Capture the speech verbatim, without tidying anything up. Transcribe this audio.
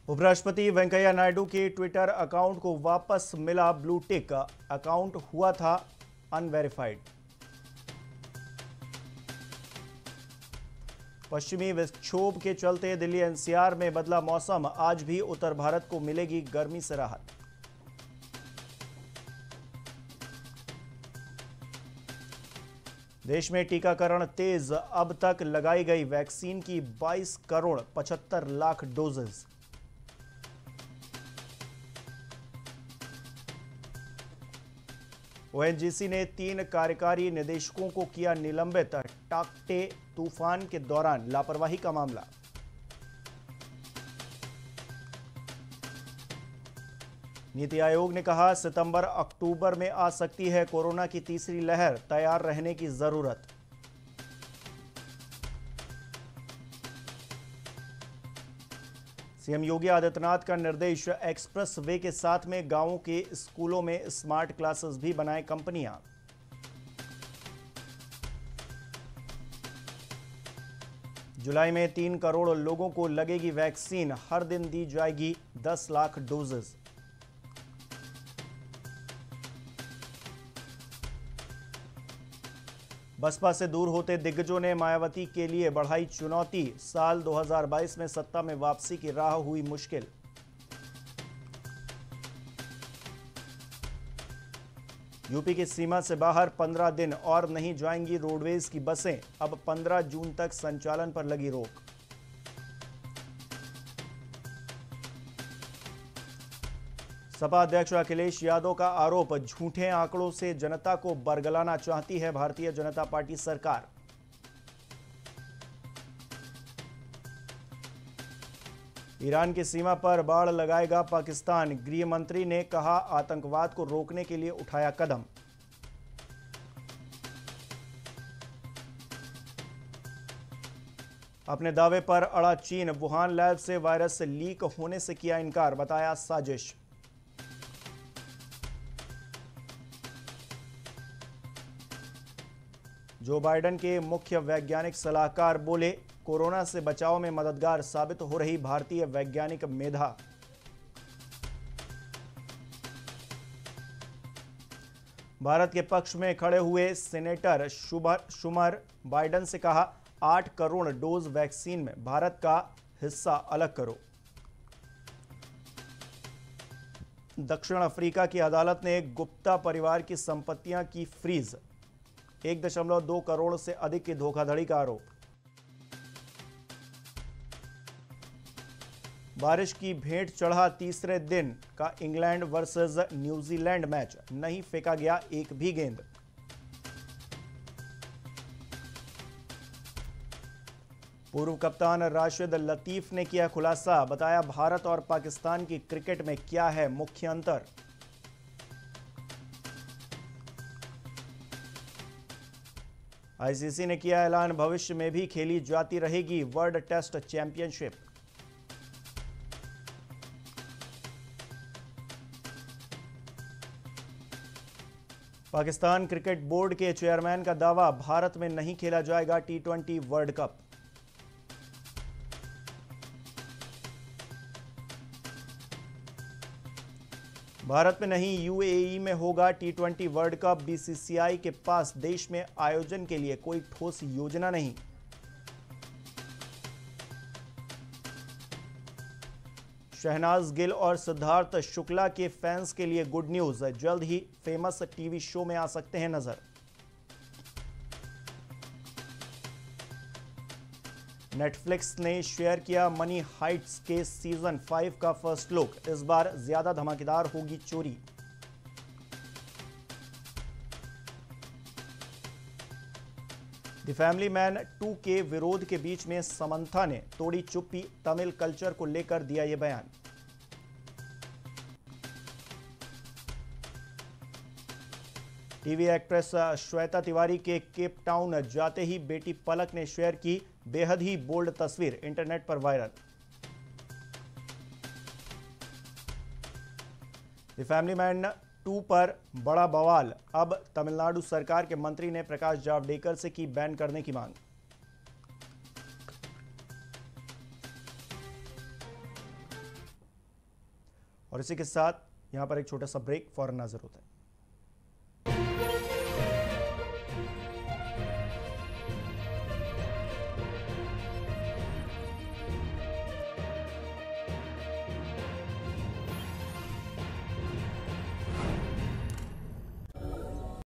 उपराष्ट्रपति वेंकैया नायडू के Twitter account को वापस मिला ब्लू टिक। अकाउंट हुआ था अनवेरिफाइड। पश्चिमी विक्षोभ के चलते दिल्ली एनसीआर में बदला मौसम। आज भी उत्तर भारत को मिलेगी गर्मी से राहत। देश में टीकाकरण तेज। अब तक लगाई गई वैक्सीन की बाईस करोड़ पचहत्तर लाख डोजेज। ओएनजीसी ने तीन कार्यकारी निदेशकों को किया निलंबित। टाक्टे तूफान के दौरान लापरवाही का मामला। नीति आयोग ने कहा सितंबर अक्टूबर में आ सकती है कोरोना की तीसरी लहर, तैयार रहने की जरूरत। सीएम योगी आदित्यनाथ का निर्देश, एक्सप्रेस वे के साथ में गांवों के स्कूलों में स्मार्ट क्लासेस भी बनाएं कंपनियां। जुलाई में तीन करोड़ लोगों को लगेगी वैक्सीन। हर दिन दी जाएगी दस लाख डोजेस। बसपा से दूर होते दिग्गजों ने मायावती के लिए बढ़ाई चुनौती। साल दो हज़ार बाईस में सत्ता में वापसी की राह हुई मुश्किल। यूपी की सीमा से बाहर पंद्रह दिन और नहीं जाएंगी रोडवेज की बसें। अब पंद्रह जून तक संचालन पर लगी रोक। सपा अध्यक्ष अखिलेश यादव का आरोप, झूठे आंकड़ों से जनता को बरगलाना चाहती है भारतीय जनता पार्टी सरकार। ईरान की सीमा पर बाड़ लगाएगा पाकिस्तान। गृह मंत्री ने कहा आतंकवाद को रोकने के लिए उठाया कदम। अपने दावे पर अड़ा चीन। वुहान लैब से वायरस लीक होने से किया इनकार, बताया साजिश। जो बाइडेन के मुख्य वैज्ञानिक सलाहकार बोले कोरोना से बचाव में मददगार साबित हो रही भारतीय वैज्ञानिक मेधा। भारत के पक्ष में खड़े हुए सेनेटर शुमर, बाइडेन से कहा आठ करोड़ डोज वैक्सीन में भारत का हिस्सा अलग करो। दक्षिण अफ्रीका की अदालत ने गुप्ता परिवार की संपत्तियां की फ्रीज। एक दशमलव दो करोड़ से अधिक की धोखाधड़ी का आरोप। बारिश की भेंट चढ़ा तीसरे दिन का इंग्लैंड वर्सेस न्यूजीलैंड मैच। नहीं फेंका गया एक भी गेंद। पूर्व कप्तान राशिद लतीफ ने किया खुलासा, बताया भारत और पाकिस्तान की क्रिकेट में क्या है मुख्य अंतर। आईसीसी ने किया ऐलान, भविष्य में भी खेली जाती रहेगी world test championship. Pakistan cricket board के चेयरमैन का दावा, भारत में नहीं खेला जाएगा T twenty world cup. Bharat में नहीं यूएई में होगा T twenty world cup. BCCI के पास देश में आयोजन के लिए कोई ठोस योजना नहीं। शहनाज गिल और सिद्धार्थ शुक्ला के फैंस के लिए गुड न्यूज, जल्द ही फेमस टीवी शो में आ सकते हैं नजर। नेटफ्लिक्स ने शेयर किया मनी हाइट्स के सीजन फाइव का फर्स्ट लुक। इस बार ज्यादा धमाकेदार होगी चोरी। द फैमिली मैन टू के विरोध के बीच में समंथा ने तोड़ी चुप्पी। तमिल कल्चर को लेकर दिया यह बयान। टीवी एक्ट्रेस श्वेता तिवारी के केप टाउन जाते ही बेटी पलक ने शेयर की बेहद ही बोल्ड तस्वीर, इंटरनेट पर viral. The family man two पर बड़ा बवाल। अब तमिलनाडु सरकार के मंत्री ने प्रकाश जावड़ेकर से की बैन करने की मांग। और इसी के साथ यहाँ पर एक छोटा सा ब्रेक, फौरन हाजिर होता है।